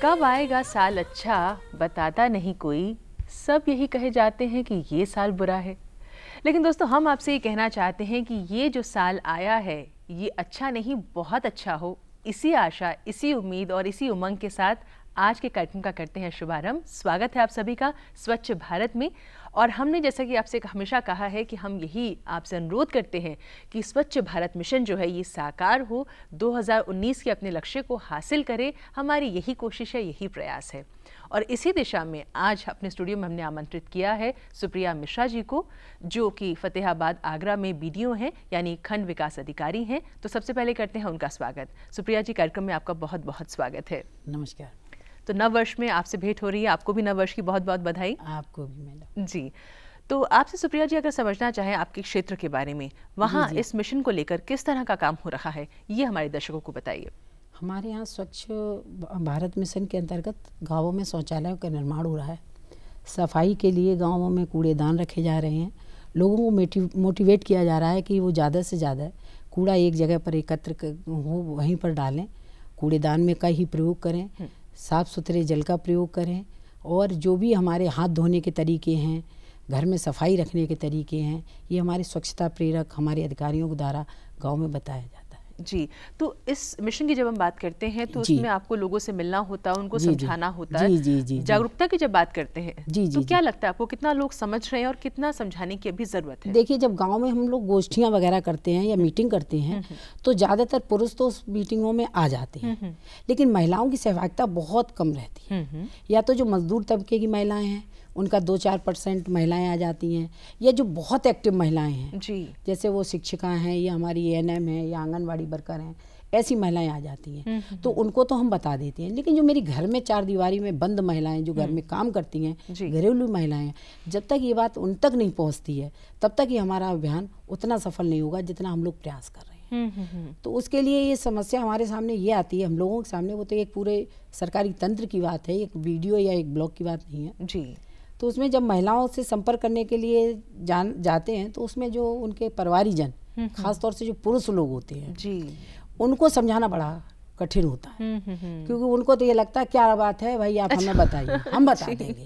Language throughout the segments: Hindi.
कब आएगा साल अच्छा बताता नहीं कोई, सब यही कहे जाते हैं कि ये साल बुरा है। लेकिन दोस्तों, हम आपसे ये कहना चाहते हैं कि ये जो साल आया है ये अच्छा नहीं, बहुत अच्छा हो। इसी आशा, इसी उम्मीद और इसी उमंग के साथ आज के कार्यक्रम का करते हैं शुभारंभ। स्वागत है आप सभी का स्वच्छ भारत में। और हमने जैसा कि आपसे हमेशा कहा है कि हम यही आपसे अनुरोध करते हैं कि स्वच्छ भारत मिशन जो है ये साकार हो, 2019 के अपने लक्ष्य को हासिल करे। हमारी यही कोशिश है, यही प्रयास है। और इसी दिशा में आज अपने स्टूडियो में हमने आमंत्रित किया है सुप्रिया मिश्रा जी को, जो कि फतेहाबाद आगरा में बीडीओ हैं, यानी खंड विकास अधिकारी हैं। तो सबसे पहले करते हैं उनका स्वागत। सुप्रिया जी, कार्यक्रम में आपका बहुत बहुत स्वागत है। नमस्कार। तो नव वर्ष में आपसे भेंट हो रही है, आपको भी नव वर्ष की बहुत बहुत बधाई। आपको भी मैडम जी। तो आपसे सुप्रिया जी, अगर समझना चाहें आपके क्षेत्र के बारे में, वहाँ इस मिशन को लेकर किस तरह का काम हो रहा है, ये हमारे दर्शकों को बताइए। हमारे यहाँ स्वच्छ भारत मिशन के अंतर्गत गांवों में शौचालयों का निर्माण हो रहा है। सफाई के लिए गांवों में कूड़ेदान रखे जा रहे हैं। लोगों को मोटिवेट किया जा रहा है कि वो ज़्यादा से ज़्यादा कूड़ा एक जगह पर एकत्र हो, वहीं पर डालें। कूड़ेदान में का ही प्रयोग करें, साफ़ सुथरे जल का प्रयोग करें, और जो भी हमारे हाथ धोने के तरीके हैं, घर में सफाई रखने के तरीके हैं, ये हमारे स्वच्छता प्रेरक हमारे अधिकारियों के द्वारा गांव में बताया जाता है। जी। तो इस मिशन की जब हम बात करते हैं तो उसमें आपको लोगों से मिलना होता है, उनको समझाना होता है। जागरूकता की जब बात करते हैं तो क्या लगता है आपको, कितना लोग समझ रहे हैं और कितना समझाने की अभी जरूरत है? देखिए, जब गांव में हम लोग गोष्ठियां वगैरह करते हैं या मीटिंग करते हैं तो ज़्यादातर पुरुष तो उस मीटिंगों में आ जाते हैं, लेकिन महिलाओं की सहभागिता बहुत कम रहती है। या तो जो मजदूर तबके की महिलाएं हैं उनका 2-4% महिलाएं आ जाती हैं, या जो बहुत एक्टिव महिलाएं हैं जी, जैसे वो शिक्षिका हैं या हमारी एएनएम है या आंगनवाड़ी वर्कर हैं, ऐसी महिलाएं आ जाती हैं। तो उनको तो हम बता देते हैं, लेकिन जो मेरी घर में चार दीवारी में बंद महिलाएं जो घर में काम करती हैं, घरेलू महिलाएं हैं, जब तक ये बात उन तक नहीं पहुंचती है तब तक ये हमारा अभियान उतना सफल नहीं होगा जितना हम लोग प्रयास कर रहे हैं। तो उसके लिए ये समस्या हमारे सामने ये आती है, हम लोगों के सामने। वो तो एक पूरे सरकारी तंत्र की बात है, एक वीडियो या एक ब्लॉग की बात नहीं है जी। तो उसमें जब महिलाओं से संपर्क करने के लिए जाते हैं तो उसमें जो उनके परिवारीजन, खास तौर से जो पुरुष लोग होते हैं जी, उनको समझाना बड़ा कठिन होता है। क्योंकि उनको तो ये लगता है क्या बात है भाई, आप हमें बताइए, हम बता देंगे।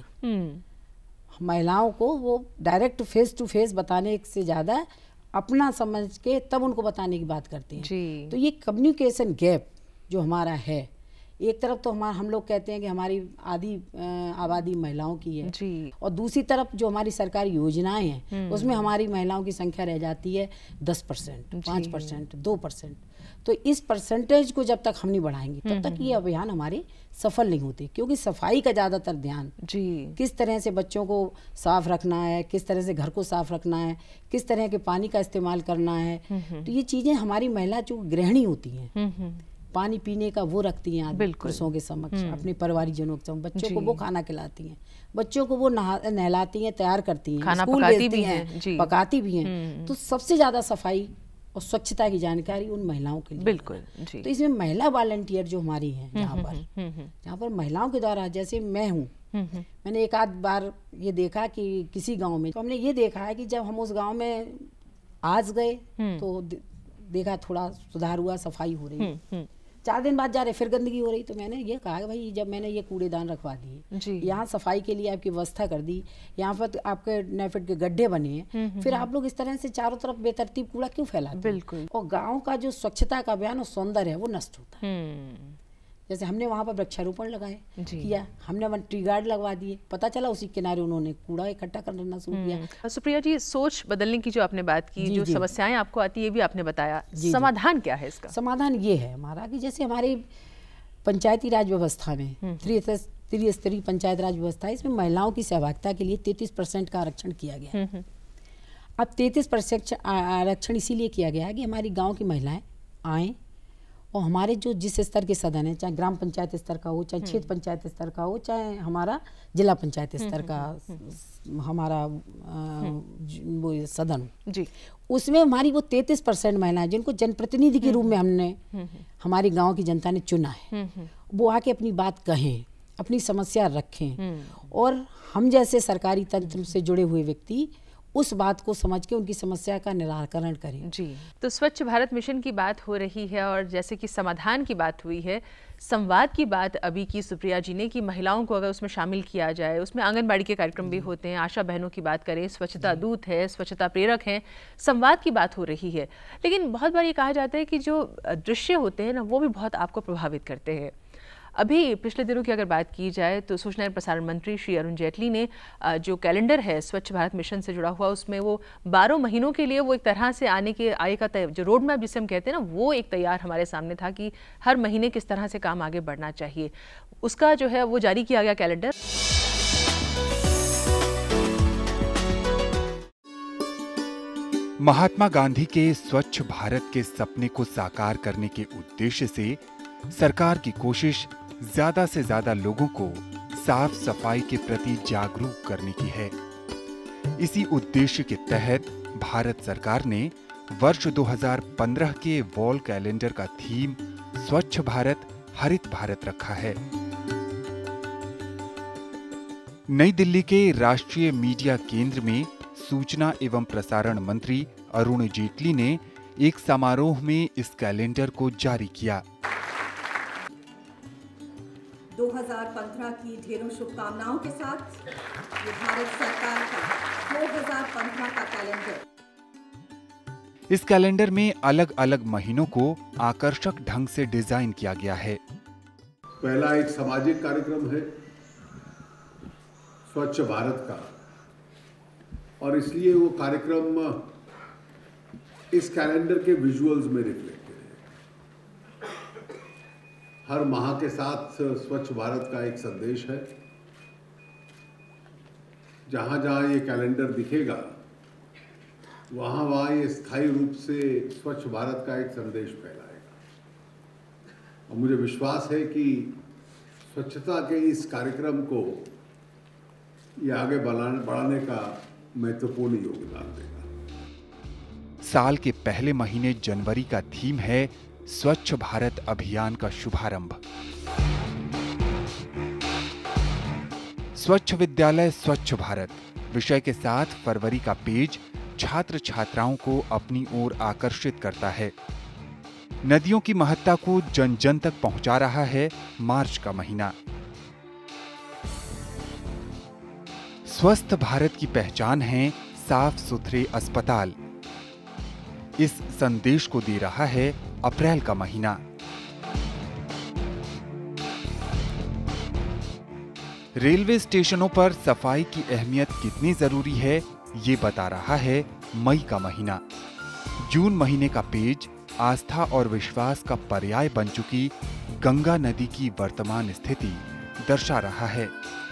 महिलाओं को वो डायरेक्ट फेस टू फेस बताने से ज़्यादा अपना समझ के तब उनको बताने की बात करते हैं। तो ये कम्युनिकेशन गैप जो हमारा है, एक तरफ तो हम लोग कहते हैं कि हमारी आधी आबादी महिलाओं की है जी, और दूसरी तरफ जो हमारी सरकारी योजनाएं हैं उसमें हमारी महिलाओं की संख्या रह जाती है 10%, 5%, 2%। तो इस परसेंटेज को जब तक हम नहीं बढ़ाएंगे तब तक ये अभियान हमारे सफल नहीं होते। क्योंकि सफाई का ज़्यादातर ध्यान जी, किस तरह से बच्चों को साफ रखना है, किस तरह से घर को साफ रखना है, किस तरह के पानी का इस्तेमाल करना है, तो ये चीज़ें हमारी महिला जो गृहिणी होती हैं, पानी पीने का वो रखती हैं पुरुषों के समक्ष, अपने परिवारजनों के समक्ष, बच्चों को वो खाना खिलाती हैं, बच्चों को वो नहलाती हैं, तैयार करती हैं, खाना स्कूल पकाती भेजती हैं, पकाती भी हैं। तो सबसे ज़्यादा सफाई और स्वच्छता की जानकारी उन महिलाओं के लिए। बिल्कुल जी। तो इसमें महिला वॉलंटियर जो हमारी हैं जहाँ पर महिलाओं के द्वारा, जैसे मैं हूँ, मैंने एक आध बार ये देखा कि किसी गाँव में, तो हमने ये देखा है कि जब हम उस गाँव में आज गए तो देखा थोड़ा सुधार हुआ, सफाई हो रही है। 4 दिन बाद जा रहे फिर गंदगी हो रही। तो मैंने ये कहा कि भाई, जब मैंने ये कूड़ेदान रखवा दिए, यहाँ सफाई के लिए आपकी व्यवस्था कर दी, यहाँ पर आपके नेफेड के गड्ढे बने हैं, फिर आप लोग इस तरह से चारों तरफ बेतरतीब कूड़ा क्यों फैलाते हैं? बिल्कुल। और गाँव का जो स्वच्छता का अभियान और सौंदर्य है वो नष्ट होता है। जैसे हमने वहाँ पर वृक्षारोपण लगाए किया, हमने वहाँ ट्री गार्ड लगवा दिए, पता चला उसी किनारे उन्होंने कूड़ा इकट्ठा करना शुरू किया। सुप्रिया जी, सोच बदलने की जो आपने बात की, जो समस्याएं आपको आती है ये भी आपने बताया, समाधान क्या है इसका? समाधान ये है हमारा कि जैसे हमारी पंचायती राज व्यवस्था में त्रिस्तरीय पंचायत राज व्यवस्था है, इसमें महिलाओं की सहभागिता के लिए 33% का आरक्षण किया गया है। अब 33% आरक्षण इसीलिए किया गया है कि हमारी गाँव की महिलाएं आएँ और हमारे जो जिस स्तर के सदन है, चाहे ग्राम पंचायत स्तर का हो, चाहे क्षेत्र पंचायत स्तर का हो, चाहे हमारा जिला पंचायत स्तर का हमारा वो सदन हो जी, उसमें हमारी वो 33% महिलाएं जिनको जनप्रतिनिधि के रूप में हमने हमारी गांव की जनता ने चुना है, वो आके अपनी बात कहें, अपनी समस्या रखें। और हम जैसे सरकारी तंत्र से जुड़े हुए व्यक्ति उस बात को समझ के उनकी समस्या का निराकरण करें। जी, तो स्वच्छ भारत मिशन की बात हो रही है और जैसे कि समाधान की बात हुई है, संवाद की बात अभी की सुप्रिया जी ने कि महिलाओं को अगर उसमें शामिल किया जाए, उसमें आंगनबाड़ी के कार्यक्रम भी होते हैं, आशा बहनों की बात करें, स्वच्छता दूत है, स्वच्छता प्रेरक हैं, संवाद की बात हो रही है। लेकिन बहुत बार ये कहा जाता है कि जो दृश्य होते हैं ना, वो भी बहुत आपको प्रभावित करते हैं। अभी पिछले दिनों की अगर बात की जाए तो सूचना एवं प्रसारण मंत्री श्री अरुण जेटली ने जो कैलेंडर है स्वच्छ भारत मिशन से जुड़ा हुआ, उसमें वो 12 महीनों के लिए वो एक तरह से आय का जो रोड मैप जिसे हम कहते हैं ना, वो एक तैयार हमारे सामने था कि हर महीने किस तरह से काम आगे बढ़ना चाहिए। उसका जो है वो जारी किया गया कैलेंडर। महात्मा गांधी के स्वच्छ भारत के सपने को साकार करने के उद्देश्य से सरकार की कोशिश ज्यादा से ज्यादा लोगों को साफ सफाई के प्रति जागरूक करने की है। इसी उद्देश्य के तहत भारत सरकार ने वर्ष 2015 के वॉल कैलेंडर का थीम स्वच्छ भारत हरित भारत रखा है। नई दिल्ली के राष्ट्रीय मीडिया केंद्र में सूचना एवं प्रसारण मंत्री अरुण जेटली ने एक समारोह में इस कैलेंडर को जारी किया। 2015 की ढेरों शुभकामनाओं के साथ ये भारत सरकार का 2015 का कैलेंडर। इस कैलेंडर में अलग अलग महीनों को आकर्षक ढंग से डिजाइन किया गया है। पहला एक सामाजिक कार्यक्रम है स्वच्छ भारत का, और इसलिए वो कार्यक्रम इस कैलेंडर के विजुअल्स में रिफ्लेक्टेड है। हर माह के साथ स्वच्छ भारत का एक संदेश है। जहां जहां ये कैलेंडर दिखेगा वहां ये स्थायी रूप से स्वच्छ भारत का एक संदेश फैलाएगा। और मुझे विश्वास है कि स्वच्छता के इस कार्यक्रम को ये आगे बढ़ाने का महत्वपूर्ण योगदान देगा। साल के पहले महीने जनवरी का थीम है स्वच्छ भारत अभियान का शुभारंभ। स्वच्छ विद्यालय स्वच्छ भारत विषय के साथ फरवरी का पेज छात्र छात्राओं को अपनी ओर आकर्षित करता है। नदियों की महत्ता को जन जन तक पहुंचा रहा है मार्च का महीना। स्वस्थ भारत की पहचान है साफ सुथरे अस्पताल। इस संदेश को दे रहा है अप्रैल का महीना। रेलवे स्टेशनों पर सफाई की अहमियत कितनी जरूरी है ये बता रहा है मई का महीना। जून महीने का पेज आस्था और विश्वास का पर्याय बन चुकी गंगा नदी की वर्तमान स्थिति दर्शा रहा है।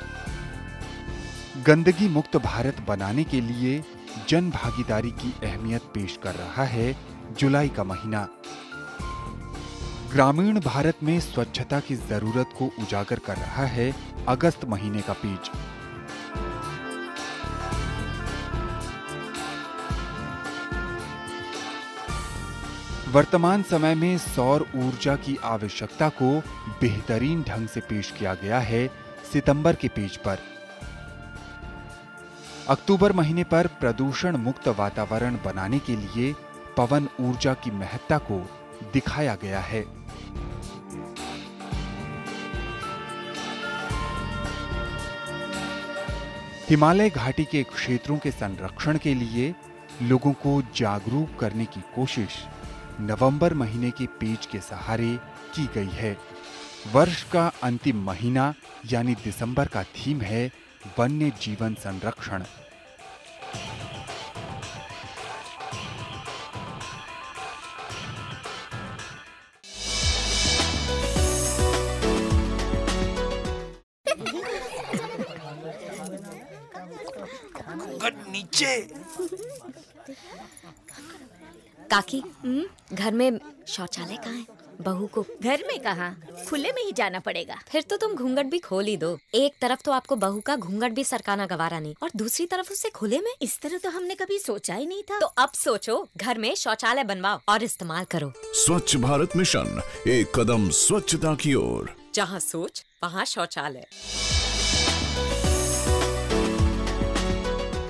गंदगी मुक्त भारत बनाने के लिए जन भागीदारी की अहमियत पेश कर रहा है जुलाई का महीना। ग्रामीण भारत में स्वच्छता की जरूरत को उजागर कर रहा है अगस्त महीने का पेज। वर्तमान समय में सौर ऊर्जा की आवश्यकता को बेहतरीन ढंग से पेश किया गया है सितंबर के पेज पर। अक्टूबर महीने पर प्रदूषण मुक्त वातावरण बनाने के लिए पवन ऊर्जा की महत्ता को दिखाया गया है। हिमालय घाटी के क्षेत्रों के संरक्षण के लिए लोगों को जागरूक करने की कोशिश नवंबर महीने के पेज के सहारे की गई है। वर्ष का अंतिम महीना यानी दिसंबर का थीम है वन्य जीवन संरक्षण। नीचे काकी, घर में शौचालय कहाँ है? बहू को घर में कहाँ, खुले में ही जाना पड़ेगा। फिर तो तुम घूंघट भी खोल ही दो। एक तरफ तो आपको बहू का घूंघट भी सरकाना गवारा नहीं और दूसरी तरफ उसे खुले में। इस तरह तो हमने कभी सोचा ही नहीं था। तो अब सोचो, घर में शौचालय बनवाओ और इस्तेमाल करो। स्वच्छ भारत मिशन, एक कदम स्वच्छता की ओर। जहाँ सोच वहाँ शौचालय।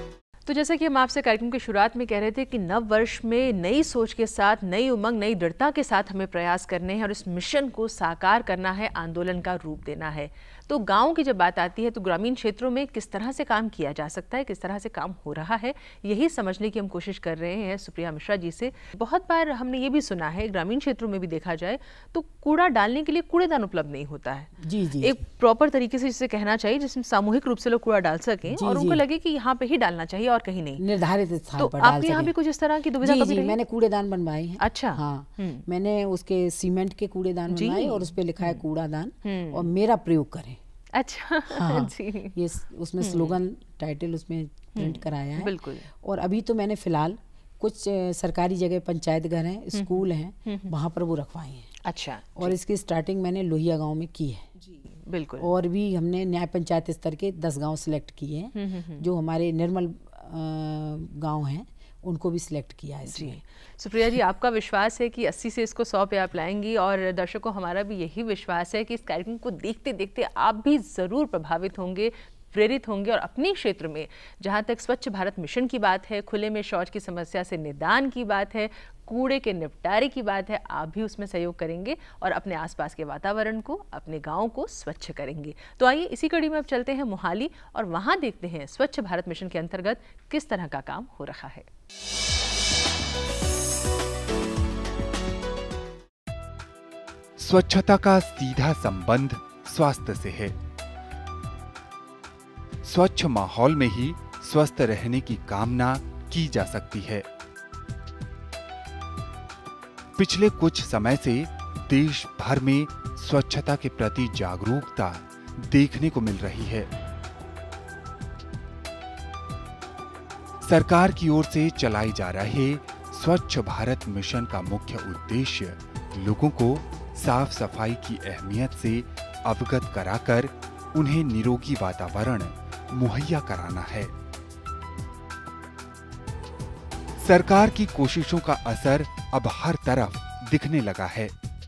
तो जैसा कि हम आपसे कार्यक्रम की शुरुआत में कह रहे थे कि नव वर्ष में नई सोच के साथ, नई उमंग, नई दृढ़ता के साथ हमें प्रयास करने हैं और इस मिशन को साकार करना है, आंदोलन का रूप देना है। तो गांव की जब बात आती है तो ग्रामीण क्षेत्रों में किस तरह से काम किया जा सकता है, किस तरह से काम हो रहा है, यही समझने की हम कोशिश कर रहे हैं सुप्रिया मिश्रा जी से। बहुत बार हमने ये भी सुना है, ग्रामीण क्षेत्रों में भी देखा जाए तो कूड़ा डालने के लिए कूड़ेदान उपलब्ध नहीं होता है। जी जी, एक प्रॉपर तरीके से जिसे कहना चाहिए जिसमें सामूहिक रूप से लोग कूड़ा डाल सकें और उनको लगे कि यहाँ पे ही डालना चाहिए और कहीं नहीं, निर्धारित स्थान तो पर डाल आपके यहाँ भी कुछ इस तरह की दुविधा कभी रही? मैंने कूड़ेदान बनवाए हैं। अच्छा। हाँ, मैंने उसके सीमेंट के कूड़ेदान बनवाए और उस पे लिखा है कूड़ादान और मेरा प्रयोग करें। अच्छा। हाँ, जी। ये उसमें स्लोगन टाइटल उसमें प्रिंट कराया है। बिल्कुल। और अभी तो मैंने फिलहाल कुछ सरकारी जगह, पंचायत घर हैं, स्कूल हैं, वहाँ पर वो रखवाए हैं। अच्छा। और इसकी स्टार्टिंग मैंने लोहिया गांव में की है। जी बिल्कुल। और भी हमने न्याय पंचायत स्तर के 10 गांव सिलेक्ट किए हैं, जो हमारे निर्मल गांव हैं उनको भी सिलेक्ट किया है इसमें। सुप्रिया जी, आपका विश्वास है कि 80 से इसको 100 पे आप लाएंगी और दर्शकों हमारा भी यही विश्वास है कि इस कार्यक्रम को देखते देखते आप भी ज़रूर प्रभावित होंगे, प्रेरित होंगे और अपने क्षेत्र में जहाँ तक स्वच्छ भारत मिशन की बात है, खुले में शौच की समस्या से निदान की बात है, कूड़े के निपटारे की बात है, आप भी उसमें सहयोग करेंगे और अपने आसपास के वातावरण को, अपने गांव को स्वच्छ करेंगे। तो आइए इसी कड़ी में अब चलते हैं मोहाली और वहां देखते हैं स्वच्छ भारत मिशन के अंतर्गत किस तरह का काम हो रहा है। स्वच्छता का सीधा संबंध स्वास्थ्य से है। स्वच्छ माहौल में ही स्वस्थ रहने की कामना की जा सकती है। पिछले कुछ समय से देश भर में स्वच्छता के प्रति जागरूकता देखने को मिल रही है। सरकार की ओर से चलाए जा रहे स्वच्छ भारत मिशन का मुख्य उद्देश्य लोगों को साफ सफाई की अहमियत से अवगत कराकर उन्हें निरोगी वातावरण मुहैया कराना है। सरकार की कोशिशों का असर अब हर तरफ दिखने लगा है।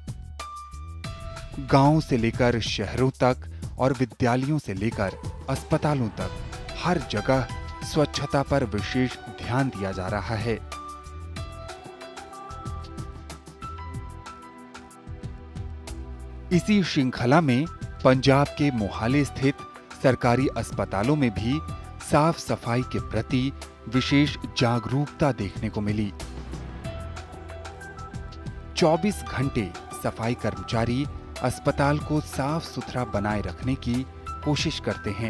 गांव से लेकर शहरों तक और विद्यालयों से लेकर अस्पतालों तक हर जगह स्वच्छता पर विशेष ध्यान दिया जा रहा है। इसी श्रृंखला में पंजाब के मोहाली स्थित सरकारी अस्पतालों में भी साफ सफाई के प्रति विशेष जागरूकता देखने को मिली। 24 घंटे सफाई कर्मचारी अस्पताल को साफ सुथरा बनाए रखने की कोशिश करते हैं।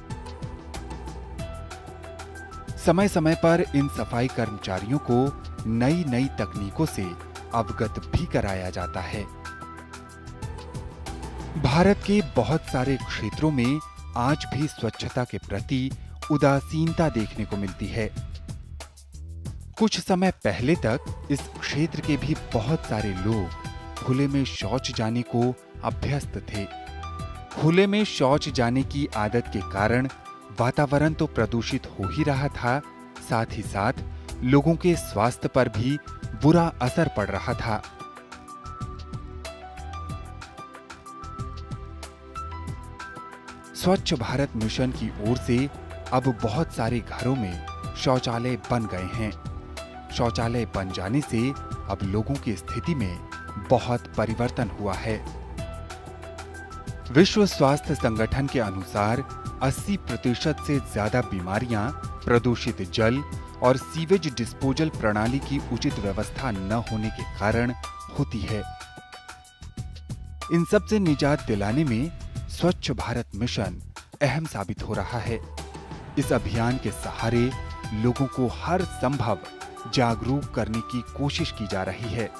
समय समय पर इन सफाई कर्मचारियों को नई नई तकनीकों से अवगत भी कराया जाता है। भारत के बहुत सारे क्षेत्रों में आज भी स्वच्छता के प्रति उदासीनता देखने को मिलती है। कुछ समय पहले तक इस क्षेत्र के भी बहुत सारे लोग खुले में शौच जाने को अभ्यस्त थे। खुले में शौच जाने की आदत के कारण वातावरण तो प्रदूषित हो ही रहा था, साथ ही साथ लोगों के स्वास्थ्य पर भी बुरा असर पड़ रहा था। स्वच्छ भारत मिशन की ओर से अब बहुत सारे घरों में शौचालय बन गए हैं। शौचालय बन जाने से अब लोगों की स्थिति में बहुत परिवर्तन हुआ है। विश्व स्वास्थ्य संगठन के अनुसार 80% से ज्यादा बीमारियां प्रदूषित जल और सीवेज डिस्पोजल प्रणाली की उचित व्यवस्था न होने के कारण होती है। इन सब से निजात दिलाने में स्वच्छ भारत मिशन अहम साबित हो रहा है। इस अभियान के सहारे लोगों को हर संभव जागरूक करने की कोशिश की जा रही है।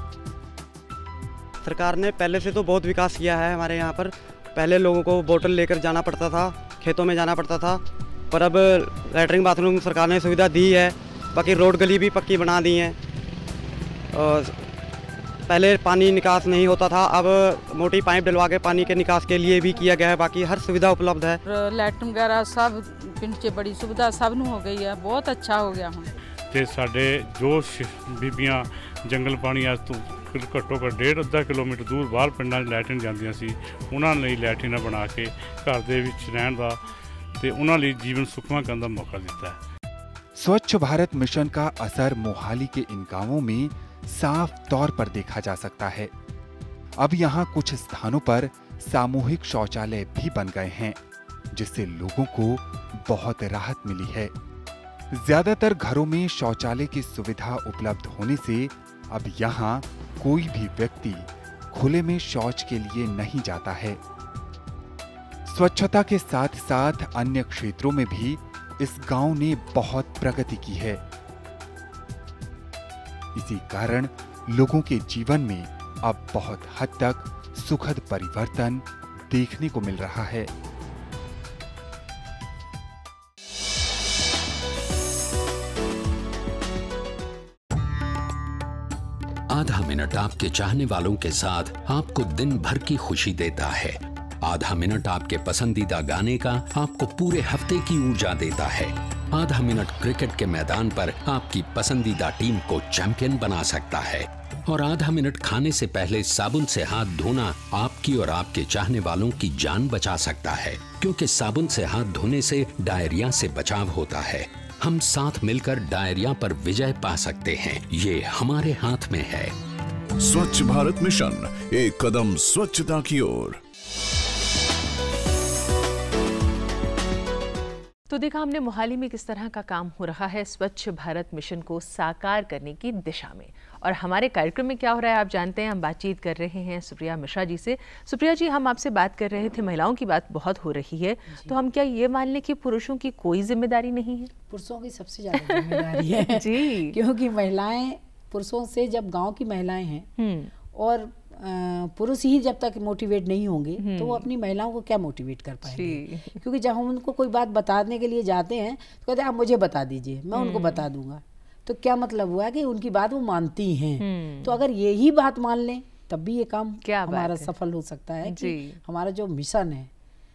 सरकार ने पहले से तो बहुत विकास किया है हमारे यहाँ पर। पहले लोगों को बोतल लेकर जाना पड़ता था, खेतों में जाना पड़ता था, पर अब लैट्रिन बाथरूम सरकार ने सुविधा दी है। बाकी रोड गली भी पक्की बना दी है। और पहले पानी निकास नहीं होता था, अब मोटी पाइप डलवा के पानी के निकास के लिए भी किया गया है। बाकी हर सुविधा उपलब्ध है। लैट्रिन वगैरह सब पिंड च बड़ी सुविधा सब हो गई है, बहुत अच्छा हो गया हूँ। ਤੇ ਸਾਡੇ ਜੋ ਬੀਬੀਆਂ ਜੰਗਲ ਪਾਣੀ ਅੱਜ ਤੋਂ ਘੱਟੋ ਘੱਟ 1.5 ਕਿਲੋਮੀਟਰ ਦੂਰ ਬਾਹਰ ਪਿੰਡਾਂ 'ਚ ਲੈਟਰਿਨ ਜਾਂਦੀਆਂ ਸੀ, ਉਹਨਾਂ ਲਈ ਲੈਟਰਿਨਾਂ ਬਣਾ ਕੇ ਘਰ ਦੇ ਵਿੱਚ ਰਹਿਣ ਦਾ ਤੇ ਉਹਨਾਂ ਲਈ ਜੀਵਨ ਸੁਖਮਾ ਕਰਨ ਦਾ ਮੌਕਾ ਦਿੱਤਾ ਹੈ। स्वच्छ भारत मिशन का असर मोहाली के इन गांवों में साफ तौर पर देखा जा सकता है। अब यहाँ कुछ स्थानों पर सामूहिक शौचालय भी बन गए हैं, जिससे लोगों को बहुत राहत मिली है। ज्यादातर घरों में शौचालय की सुविधा उपलब्ध होने से अब यहाँ कोई भी व्यक्ति खुले में शौच के लिए नहीं जाता है। स्वच्छता के साथ साथ अन्य क्षेत्रों में भी इस गांव ने बहुत प्रगति की है। इसी कारण लोगों के जीवन में अब बहुत हद तक सुखद परिवर्तन देखने को मिल रहा है। आधा मिनट आपके चाहने वालों के साथ आपको दिन भर की खुशी देता है। आधा मिनट आपके पसंदीदा गाने का आपको पूरे हफ्ते की ऊर्जा देता है। आधा मिनट क्रिकेट के मैदान पर आपकी पसंदीदा टीम को चैंपियन बना सकता है। और आधा मिनट खाने से पहले साबुन से हाथ धोना आपकी और आपके चाहने वालों की जान बचा सकता है, क्योंकि साबुन से हाथ धोने से डायरिया से बचाव होता है। हम साथ मिलकर डायरिया पर विजय पा सकते हैं। ये हमारे हाथ में है। स्वच्छ भारत मिशन, एक कदम स्वच्छता की ओर। तो देखा हमने मोहाली में किस तरह का काम हो रहा है स्वच्छ भारत मिशन को साकार करने की दिशा में। और हमारे कार्यक्रम में क्या हो रहा है आप जानते हैं। हम बातचीत कर रहे हैं सुप्रिया मिश्रा जी से। सुप्रिया जी, हम आपसे बात कर रहे थे, महिलाओं की बात बहुत हो रही है, तो हम क्या ये मान लें कि पुरुषों की कोई जिम्मेदारी नहीं है? पुरुषों की सबसे ज्यादा जिम्मेदारी है जी, क्योंकि महिलाएं पुरुषों से, जब गांव की महिलाएं हैं और पुरुष ही जब तक मोटिवेट नहीं होंगे तो वो अपनी महिलाओं को क्या मोटिवेट कर पाएंगे। क्योंकि जब हम उनको कोई बात बताने के लिए जाते हैं तो कहते हैं आप मुझे बता दीजिए, मैं उनको बता दूंगा। तो क्या मतलब हुआ कि उनकी बात वो मानती हैं। तो अगर यही बात मान लें तब भी ये काम हमारा सफल हो सकता है कि हमारा जो मिशन है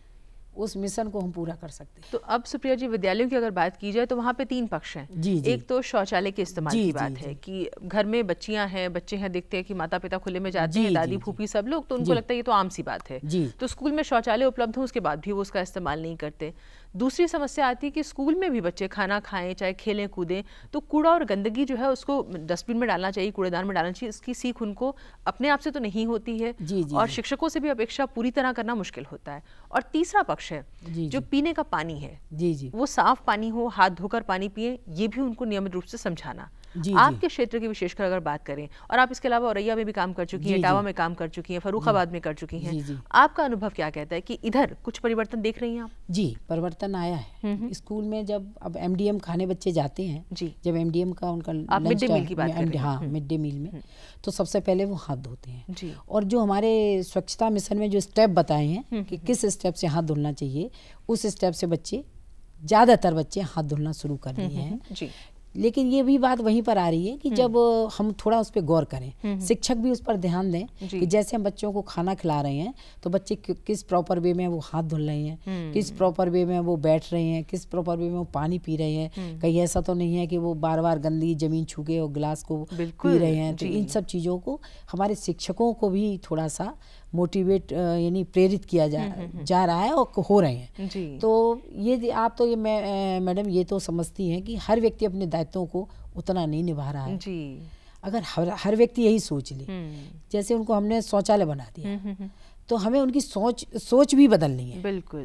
उस मिशन को हम पूरा कर सकते हैं। तो अब सुप्रिया जी, विद्यालयों की अगर बात की जाए तो वहाँ पे 3 पक्ष हैं। एक तो शौचालय के इस्तेमाल की बात है कि घर में बच्चियां हैं, बच्चे हैं, देखते हैं कि माता पिता खुले में जाते हैं, दादी फूफी सब लोग, तो उनको लगता है ये तो आम सी बात है। तो स्कूल में शौचालय उपलब्ध हो उसके बाद भी वो उसका इस्तेमाल नहीं करते। दूसरी समस्या आती है कि स्कूल में भी बच्चे खाना खाएं, चाहे खेलें कूदें, तो कूड़ा और गंदगी जो है उसको डस्टबिन में डालना चाहिए, कूड़ेदान में डालना चाहिए। इसकी सीख उनको अपने आप से तो नहीं होती है और शिक्षकों से भी अपेक्षा पूरी तरह करना मुश्किल होता है। और तीसरा पक्ष है जो पीने का पानी है, वो साफ पानी हो, हाथ धोकर पानी पिए, ये भी उनको नियमित रूप से समझाना। आपके क्षेत्र की विशेषकर अगर बात करें, और आप इसके अलावा औरैया में भी काम कर चुकी हैं, इटावा में काम कर चुकी हैं, फर्रुखाबाद में कर चुकी हैं, आपका अनुभव क्या कहता है कि इधर कुछ परिवर्तन देख रही हैं आप? जी, परिवर्तन आया है। स्कूल में जब अब MDM खाने बच्चे जाते हैं, जब MDM का उनका मिड डे मील की बात कर रहे हैं। हाँ, मिड डे मील में तो सबसे पहले वो हाथ धोते हैं। और जो हमारे स्वच्छता मिशन में जो स्टेप बताए हैं कि किस स्टेप से हाथ धुलना चाहिए, उस स्टेप से बच्चे, ज्यादातर बच्चे हाथ धुलना शुरू कर दिए हैं। लेकिन ये भी बात वहीं पर आ रही है कि जब हम थोड़ा उस पर गौर करें, शिक्षक भी उस पर ध्यान दें कि जैसे हम बच्चों को खाना खिला रहे हैं तो बच्चे किस प्रॉपर वे में वो हाथ धुल रहे हैं, किस प्रॉपर वे में वो बैठ रहे हैं, किस प्रॉपर वे में वो पानी पी रहे हैं। कहीं ऐसा तो नहीं है कि वो बार बार गंदी जमीन छू के और गिलास को पी रहे हैं। तो इन सब चीज़ों को हमारे शिक्षकों को भी थोड़ा सा मोटिवेट यानी प्रेरित किया जा रहा है और हो रहे हैं। तो ये आप तो ये मैडम ये तो समझती हैं कि हर व्यक्ति अपने दायित्वों को उतना नहीं निभा रहा है। अगर हर व्यक्ति यही सोच ले, जैसे उनको हमने शौचालय बना दिया तो हमें उनकी सोच भी बदलनी है। बिल्कुल,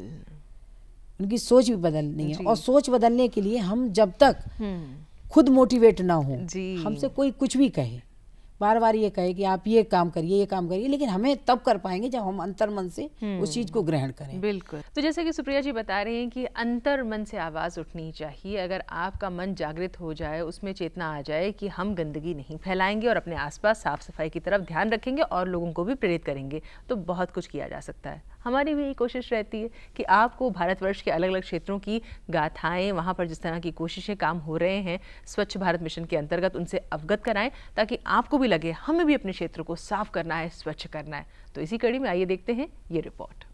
उनकी सोच भी बदलनी है। और सोच बदलने के लिए हम जब तक खुद मोटिवेट ना हो, हमसे कोई कुछ भी कहे, बार बार ये कहे कि आप ये काम करिए, ये काम करिए, लेकिन हमें तब कर पाएंगे जब हम अंतर मन से उस चीज को ग्रहण करें। बिल्कुल। तो जैसे कि सुप्रिया जी बता रहे हैं कि अंतर मन से आवाज उठनी चाहिए। अगर आपका मन जागृत हो जाए, उसमें चेतना आ जाए कि हम गंदगी नहीं फैलाएंगे और अपने आसपास साफ सफाई की तरफ ध्यान रखेंगे और लोगों को भी प्रेरित करेंगे, तो बहुत कुछ किया जा सकता है। हमारी भी यही कोशिश रहती है कि आपको भारतवर्ष के अलग अलग क्षेत्रों की गाथाएं, वहाँ पर जिस तरह की कोशिशें काम हो रहे हैं स्वच्छ भारत मिशन के अंतर्गत, उनसे अवगत कराएं ताकि आपको भी लगे हमें भी अपने क्षेत्र को साफ करना है, स्वच्छ करना है। तो इसी कड़ी में आइए देखते हैं ये रिपोर्ट।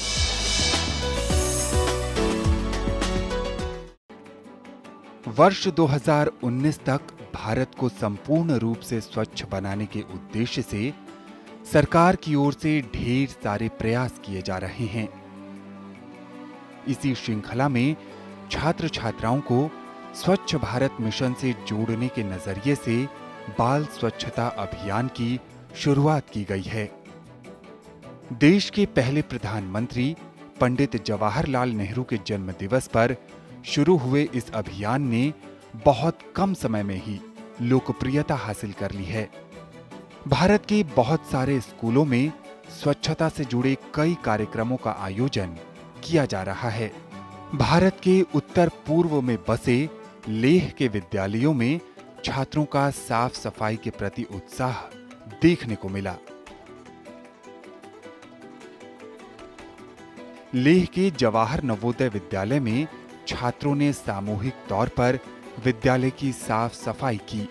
वर्ष 2019 तक भारत को संपूर्ण रूप से स्वच्छ बनाने के उद्देश्य से सरकार की ओर से ढेर सारे प्रयास किए जा रहे हैं। इसी श्रृंखला में छात्र छात्राओं को स्वच्छ भारत मिशन से जोड़ने के नजरिए से बाल स्वच्छता अभियान की शुरुआत की गई है। देश के पहले प्रधानमंत्री पंडित जवाहरलाल नेहरू के जन्म दिवस पर शुरू हुए इस अभियान ने बहुत कम समय में ही लोकप्रियता हासिल कर ली है। भारत के बहुत सारे स्कूलों में स्वच्छता से जुड़े कई कार्यक्रमों का आयोजन किया जा रहा है। भारत के उत्तर पूर्व में बसे लेह के विद्यालयों में छात्रों का साफ सफाई के प्रति उत्साह देखने को मिला। लेह के जवाहर नवोदय विद्यालय में छात्रों ने सामूहिक तौर पर विद्यालय की साफ सफाई की।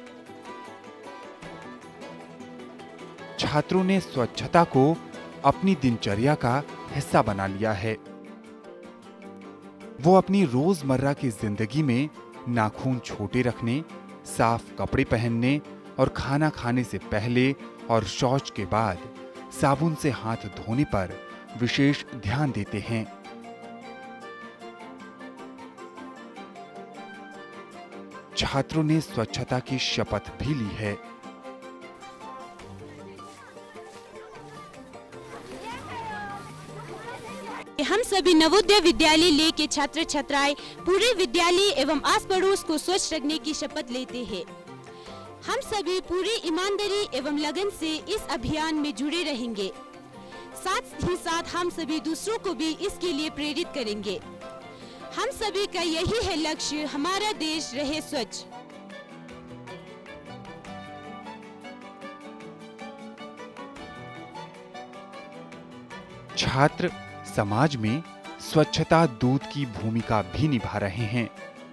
छात्रों ने स्वच्छता को अपनी दिनचर्या का हिस्सा बना लिया है। वो अपनी रोजमर्रा की जिंदगी में नाखून छोटे रखने, साफ कपड़े पहनने और खाना खाने से पहले और शौच के बाद साबुन से हाथ धोने पर विशेष ध्यान देते हैं। छात्रों ने स्वच्छता की शपथ भी ली है। हम सभी नवोदय विद्यालय ले के छात्र छात्राएं पूरे विद्यालय एवं आस पड़ोस को स्वच्छ रखने की शपथ लेते हैं। हम सभी पूरी ईमानदारी एवं लगन से इस अभियान में जुड़े रहेंगे। साथ ही साथ हम सभी दूसरों को भी इसके लिए प्रेरित करेंगे। हम सभी का यही है लक्ष्य, हमारा देश रहे स्वच्छ। छात्र समाज में स्वच्छता दूत की भूमिका भी निभा रहे हैं।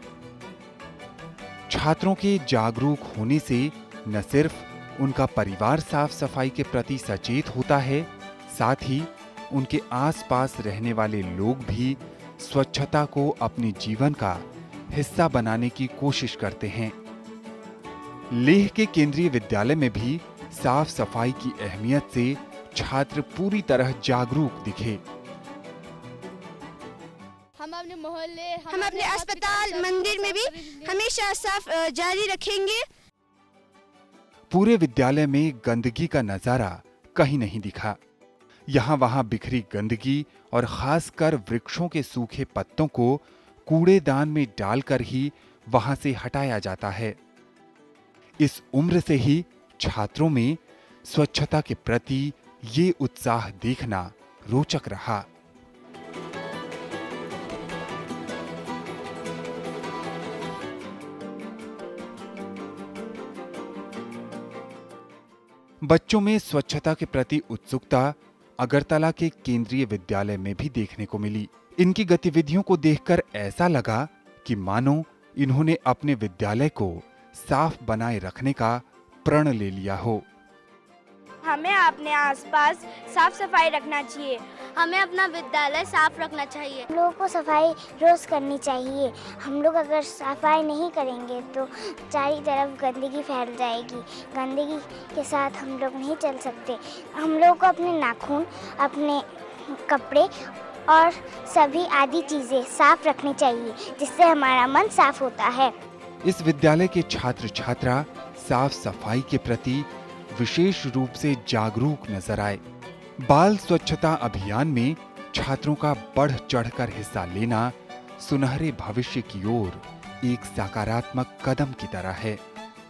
छात्रों के जागरूक होने से न सिर्फ उनका परिवार साफ सफाई के प्रति सचेत होता है, साथ ही उनके आसपास रहने वाले लोग भी स्वच्छता को अपने जीवन का हिस्सा बनाने की कोशिश करते हैं। लेह के केंद्रीय विद्यालय में भी साफ सफाई की अहमियत से छात्र पूरी तरह जागरूक दिखे। हम अपने अस्पताल, मंदिर में भी हमेशा साफ जारी रखेंगे। पूरे विद्यालय में गंदगी का नजारा कहीं नहीं दिखा। यहाँ वहाँ बिखरी गंदगी और खासकर वृक्षों के सूखे पत्तों को कूड़ेदान में डालकर ही वहां से हटाया जाता है। इस उम्र से ही छात्रों में स्वच्छता के प्रति ये उत्साह देखना रोचक रहा। बच्चों में स्वच्छता के प्रति उत्सुकता अगरतला के केंद्रीय विद्यालय में भी देखने को मिली। इनकी गतिविधियों को देखकर ऐसा लगा कि मानो इन्होंने अपने विद्यालय को साफ बनाए रखने का प्रण ले लिया हो। हमें अपने आसपास साफ सफाई रखना चाहिए। हमें अपना विद्यालय साफ रखना चाहिए। हम लोगों को सफाई रोज करनी चाहिए। हम लोग अगर सफाई नहीं करेंगे तो चारों तरफ गंदगी फैल जाएगी। गंदगी के साथ हम लोग नहीं चल सकते। हम लोग को अपने नाखून, अपने कपड़े और सभी आदि चीजें साफ रखनी चाहिए, जिससे हमारा मन साफ होता है। इस विद्यालय के छात्र छात्रा साफ सफाई के प्रति विशेष रूप से जागरूक नजर आए। बाल स्वच्छता अभियान में छात्रों का बढ़ चढ़कर हिस्सा लेना सुनहरे भविष्य की ओर एक सकारात्मक कदम की तरह है।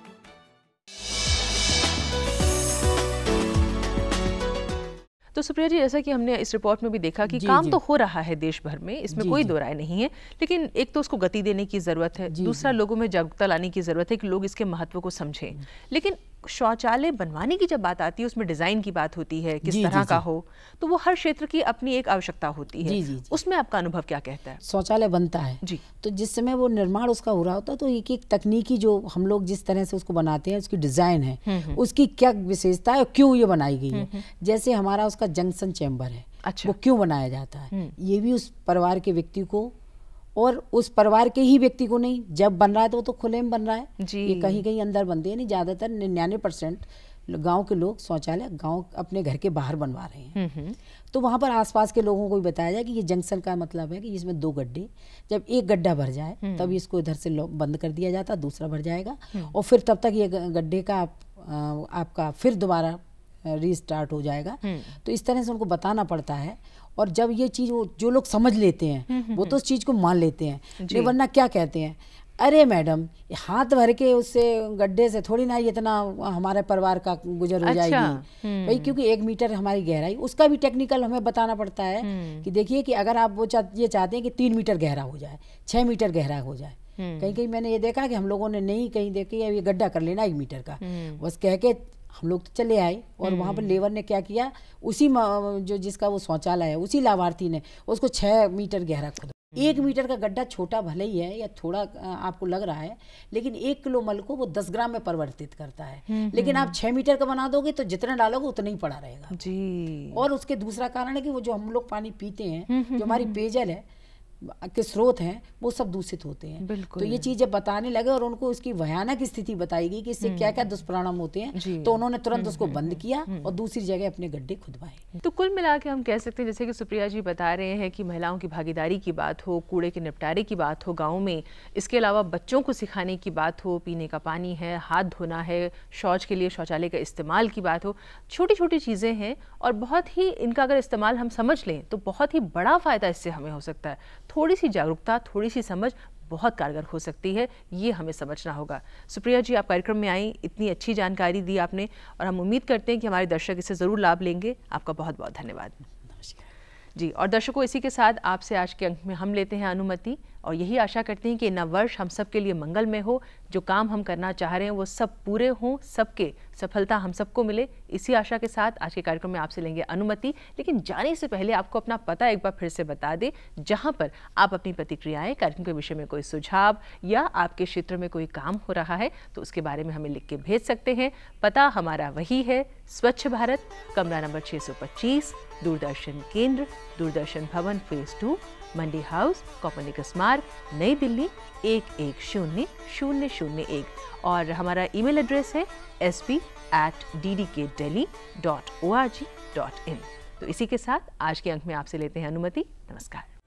तो सुप्रिया जी, जैसा कि हमने इस रिपोर्ट में भी देखा कि काम तो हो रहा है देश भर में, इसमें कोई दो राय नहीं है, लेकिन एक तो उसको गति देने की जरूरत है, दूसरा लोगों में जागरूकता लाने की जरूरत है कि लोग इसके महत्व को समझें। लेकिन शौचालय बनवाने की जब बात आती है, उसमें डिजाइन की बात होती है, किस तरह का हो, तो वो हर क्षेत्र की अपनी एक आवश्यकता होती है। उसमें आपका अनुभव क्या कहता है? शौचालय बनता है जी, तो जिस समय वो निर्माण उसका हो रहा होता है, तो एक एक तकनीकी जो हम लोग जिस तरह से उसको बनाते हैं, उसकी डिजाइन है, उसकी क्या विशेषता है और क्यों ये बनाई गई है। जैसे हमारा उसका जंक्शन चैम्बर है, वो क्यों बनाया जाता है, ये भी उस परिवार के व्यक्ति को और उस परिवार के ही व्यक्ति को नहीं, जब बन रहा है तो वो तो खुले में बन रहा है, ये कहीं कहीं अंदर बनते हैं नहीं, ज्यादातर 99% गांव के लोग शौचालय गांव अपने घर के बाहर बनवा रहे हैं। तो वहाँ पर आसपास के लोगों को भी बताया जाए कि ये जंक्शन का मतलब है कि इसमें 2 गड्ढे, जब एक गड्ढा भर जाए तब इसको इधर से बंद कर दिया जाता, दूसरा भर जाएगा और फिर तब तक ये गड्ढे का आपका फिर दोबारा रीस्टार्ट हो जाएगा। तो इस तरह से उनको बताना पड़ता है। और जब ये चीज़ जो लोग समझ लेते हैं वो तो उस चीज़ को मान लेते हैं, वरना क्या कहते हैं, अरे मैडम हाथ भर के उससे गड्ढे से थोड़ी ना इतना हमारे परिवार का गुजर हो जाएगी भाई, क्योंकि 1 मीटर हमारी गहराई, उसका भी टेक्निकल हमें बताना पड़ता है कि देखिए कि अगर आप ये चाहते हैं कि 3 मीटर गहरा हो जाए, 6 मीटर गहरा हो जाए, कहीं कहीं मैंने ये देखा कि हम लोगों ने नहीं कहीं देखी ये गड्ढा कर लेना 1 मीटर का, बस कह के हम लोग तो चले आए और वहाँ पर लेबर ने क्या किया, उसी जो जिसका वो शौचालय है उसी लाभार्थी ने उसको 6 मीटर गहरा खोदा। 1 मीटर का गड्ढा छोटा भले ही है या थोड़ा आपको लग रहा है, लेकिन 1 किलो मल को वो 10 ग्राम में परिवर्तित करता है। लेकिन आप 6 मीटर का बना दोगे तो जितना डालोगे उतना ही पड़ा रहेगा जी। और उसके दूसरा कारण है कि वो जो हम लोग पानी पीते हैं, जो हमारी पेयजल है के स्रोत हैं, वो सब दूषित होते हैं। तो ये चीज जब बताने लगे और उनको इसकी भयानक स्थिति बताई गई कि इससे क्या क्या दुष्परिणाम होते हैं, तो उन्होंने तुरंत उसको बंद किया और दूसरी जगह अपने गड्ढे खुदवाए। तो कुल मिला के हम कह सकते हैं, जैसे कि सुप्रिया जी बता रहे हैं कि महिलाओं की भागीदारी की बात हो, कूड़े के निपटारे की बात हो गाँव में, इसके अलावा बच्चों को सिखाने की बात हो, पीने का पानी है, हाथ धोना है, शौच के लिए शौचालय का इस्तेमाल की बात हो, छोटी छोटी चीज़ें हैं और बहुत ही इनका अगर इस्तेमाल हम समझ लें तो बहुत ही बड़ा फ़ायदा इससे हमें हो सकता है। थोड़ी सी जागरूकता, थोड़ी सी समझ बहुत कारगर हो सकती है, ये हमें समझना होगा। सुप्रिया जी, आप कार्यक्रम में आई, इतनी अच्छी जानकारी दी आपने और हम उम्मीद करते हैं कि हमारे दर्शक इससे ज़रूर लाभ लेंगे। आपका बहुत बहुत धन्यवाद। जी, और दर्शकों, इसी के साथ आपसे आज के अंक में हम लेते हैं अनुमति और यही आशा करते हैं कि नव वर्ष हम सब के लिए मंगलमय हो, जो काम हम करना चाह रहे हैं वो सब पूरे हों, सबके सफलता हम सबको मिले। इसी आशा के साथ आज के कार्यक्रम में आपसे लेंगे अनुमति, लेकिन जाने से पहले आपको अपना पता एक बार फिर से बता दें, जहां पर आप अपनी प्रतिक्रियाएं, कार्यक्रम के विषय में कोई सुझाव या आपके क्षेत्र में कोई काम हो रहा है तो उसके बारे में हमें लिख के भेज सकते हैं। पता हमारा वही है, स्वच्छ भारत, कमरा नंबर 625, दूरदर्शन केंद्र, दूरदर्शन भवन फेज 2, मंडी हाउस, कॉपरनिकस मार्ग, नई दिल्ली 110001 और हमारा ईमेल एड्रेस है sp@ddkdelhi.org.in। तो इसी के साथ आज के अंक में आपसे लेते हैं अनुमति। नमस्कार।